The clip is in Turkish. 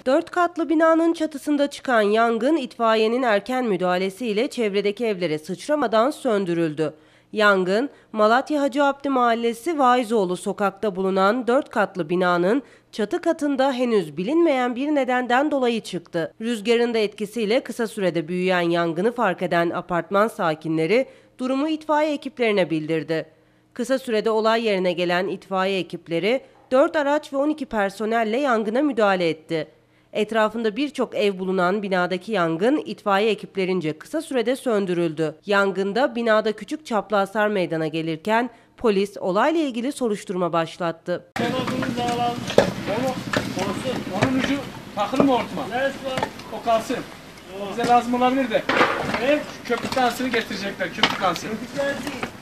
4 katlı binanın çatısında çıkan yangın itfaiyenin erken müdahalesiyle çevredeki evlere sıçramadan söndürüldü. Yangın, Malatya Hacı Abdi Mahallesi Vaizoğlu sokakta bulunan 4 katlı binanın çatı katında henüz bilinmeyen bir nedenden dolayı çıktı. Rüzgarın da etkisiyle kısa sürede büyüyen yangını fark eden apartman sakinleri durumu itfaiye ekiplerine bildirdi. Kısa sürede olay yerine gelen itfaiye ekipleri 4 araç ve 12 personelle yangına müdahale etti. Etrafında birçok ev bulunan binadaki yangın itfaiye ekiplerince kısa sürede söndürüldü. Yangında binada küçük çaplı hasar meydana gelirken polis olayla ilgili soruşturma başlattı. Onun ucu takılı mı hortuma? Neresi var? O kalsın. Bize lazım olabilir de. Köpük dansını getirecekler, köpük dansı.